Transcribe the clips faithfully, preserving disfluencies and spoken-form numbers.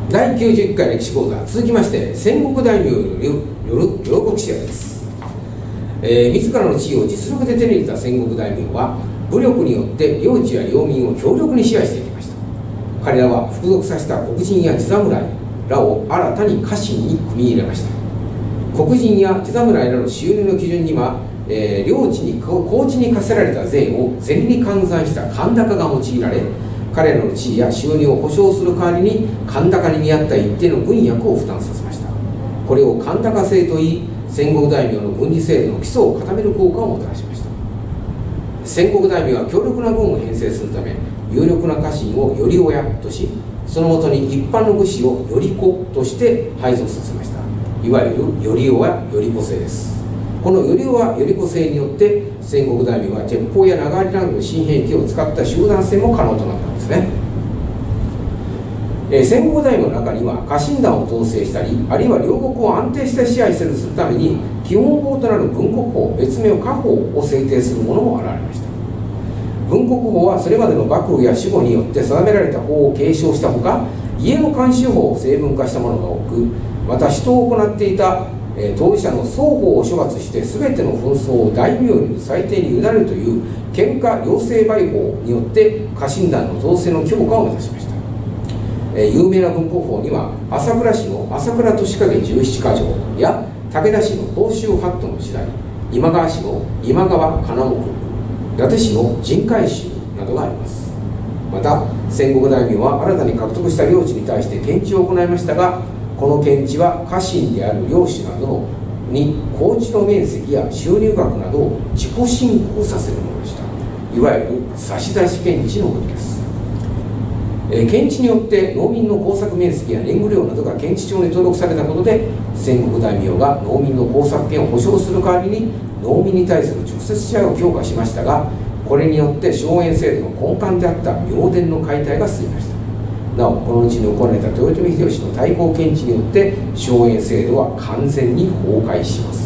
だいきゅうじゅういっかい歴史講座、続きまして戦国大名による領国支配です。えー、自らの地位を実力で手に入れた戦国大名は武力によって領地や領民を強力に支配していきました。彼らは服属させた黒人や地侍らを新たに家臣に組み入れました。黒人や地侍らの収入の基準には、えー、領地に高地に課せられた税を銭に換算した神高が用いられ、彼らの地位や収入を保障する代わりに神高に見合った一定の軍役を負担させました。これを神高制といい、戦国大名の軍事制度の基礎を固める効果をもたらしました。戦国大名は強力な軍を編成するため、有力な家臣を頼親とし、そのもとに一般の武士を頼子として配属させました。いわゆる頼親頼子制です。この頼親頼子制によって戦国大名は鉄砲や長槍などの新兵器を使った集団戦も可能となったんですね。えー、戦国大名の中には家臣団を統制したり、あるいは両国を安定して支配するために基本法となる分国法、別名家法を制定する者も現れました。分国法はそれまでの幕府や守護によって定められた法を継承したほか、家の慣習法を成文化したものが多く、また使徒を行っていた、えー、当事者の双方を処罰して全ての紛争を大名による裁定に委ねるという喧嘩両成敗法によって家臣団の統制の強化を目指しました。えー、有名な分国法には朝倉氏の朝倉利景十七箇条や武田氏の甲州法度の時代、今川氏の今川金目、伊達氏の陣海州などがあります。また戦国大名は新たに獲得した領地に対して検地を行いましたが、この検地は家臣である領主などに高地の面積や収入額などを自己申告させるものでした。いわゆる差出検地のことです。えー、検地によって農民の耕作面積や年貢量などが検地帳に登録されたことで、戦国大名が農民の耕作権を保障する代わりに農民に対する直接支配を強化しましたが、これによって荘園制度の根幹であった名田の解体が進みました。なおこの後に行われた豊臣秀吉の対抗検地によって荘園制度は完全に崩壊します。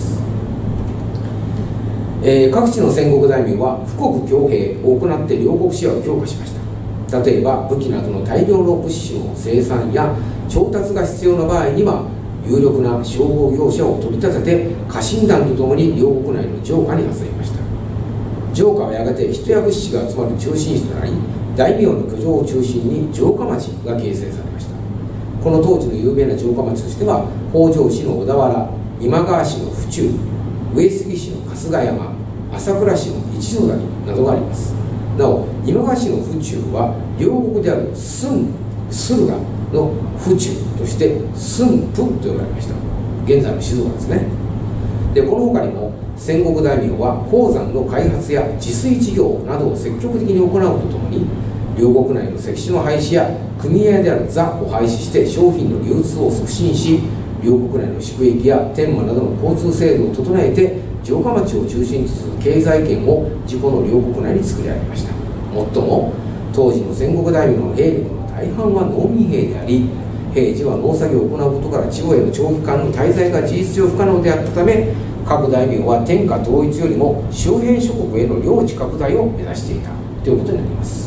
えー、各地の戦国大名は富国強兵を行って領国支配を強化しました。例えば武器などの大量の物資の生産や調達が必要な場合には、有力な商工業者を取り立てて家臣団とともに両国内の城下に集めました。城下はやがて人や物資が集まる中心地となり、大名の居城を中心に城下町が形成されました。この当時の有名な城下町としては、北条氏の小田原、今川氏の府中、上杉氏の春日山、朝倉氏の一条谷などがあります。なお今川氏の府中は両国である駿駿河の府中として駿府と呼ばれました。現在の静岡ですね。でこの他にも戦国大名は鉱山の開発や治水事業などを積極的に行うとともに、両国内の石種の廃止や組合である座を廃止して商品の流通を促進し、両国内の宿駅や天満などの交通制度を整えて城下町を中心とする経済圏を自己の両国内に作り上げました。もっとも当時の戦国大名の兵力の大半は農民兵であり、平時は農作業を行うことから地方への長期間の滞在が事実上不可能であったため、各大名は天下統一よりも周辺諸国への領地拡大を目指していたということになります。